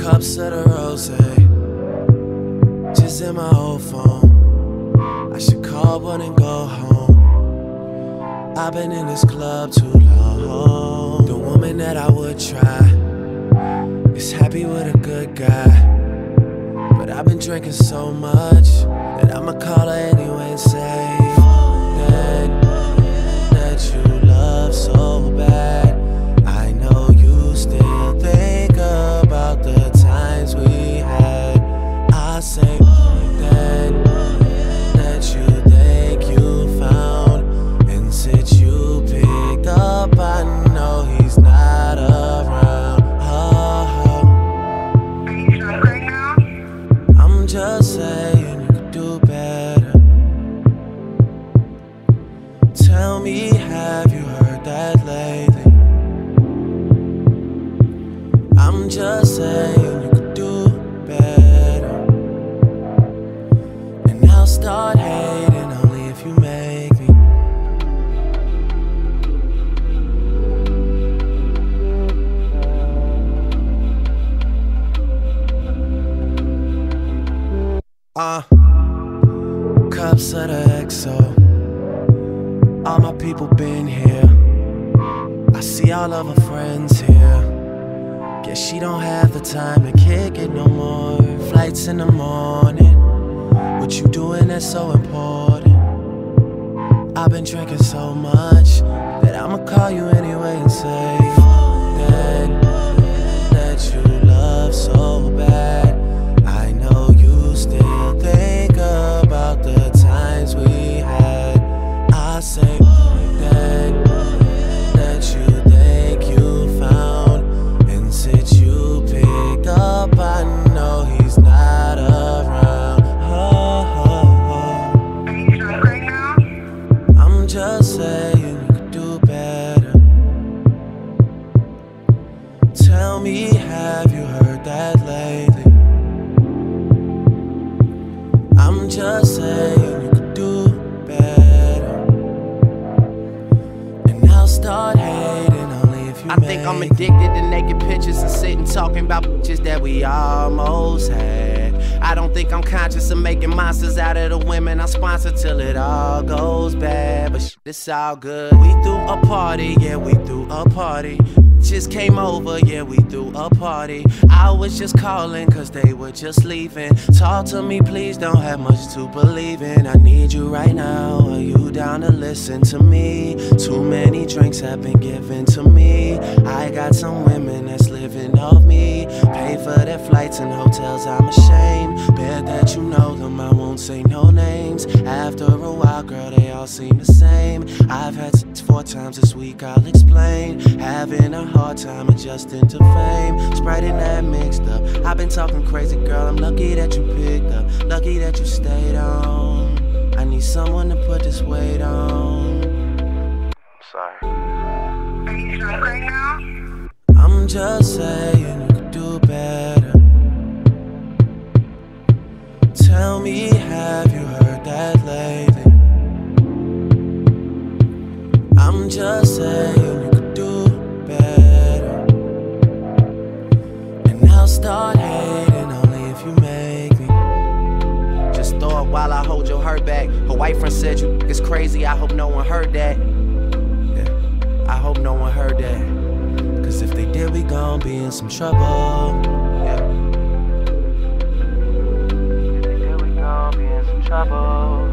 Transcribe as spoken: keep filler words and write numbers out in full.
Cups of the rosé, just in my old phone. I should call one and go home. I've been in this club too long. The woman that I would try is happy with a good guy, but I've been drinking so much that I'ma call her anyway and say that, that you love so bad. I know you still think about the times we had. I say that, that you think you found, and since you picked up, I know he's not around. Oh, Are you drunk right now? I'm just saying you could do better. Tell me, have you heard that lately? I'm just saying you could do better, and I'll start hating only if you make me. Uh, cups of the X O. All my people been here. I see all of her friends here. Guess she don't have the time to kick it no more. Flights in the morning. What you doing that's so important? I've been drinking so much that I'ma call you anyway and say that, that you love so bad. I know you still think about the times we had. I say that, that you think you found, and since you picked up, I know he's not around. Oh, oh, oh. Are you drunk right now? I'm just saying you could do better. Tell me, have you heard that lately? I'm just saying you could do better, and I'll start hating only if you I think I'm addicted to naked pictures and sitting talking about bitches that we almost had. I don't think I'm conscious of making monsters out of the women I sponsor till it all goes bad. But sh it's all good. We threw a party, yeah, we threw a party. Just came over, yeah, we threw a party. I was just calling cause they were just leaving. Talk to me, please, don't have much to believe in. I need you right now, are you down to listen to me? Too many drinks have been given to me. I got some women that's living off me. Pay for their flights and hotels, I'm ashamed. Bet that you know them, I won't say no names. After a while, girl, they all seem the same. I've had sex four times this week, I'll explain. Having a hard time adjusting to fame. Sprite and that mixed up. I've been talking crazy, girl, I'm lucky that you picked up. Lucky that you stayed on. I need someone to put this weight on. I'm sorry. Are you drunk right now? I'm just saying you could do better. Tell me, have you heard that lately? I'm just saying you could do better, and I'll start hating only if you make me. Just throw it while I hold your hurt back. Her white friend said you is crazy, I hope no one heard that. Yeah, I hope no one heard that. Cause if they did, we gon' be in some trouble. Yeah. If they did, we gon' be in some trouble.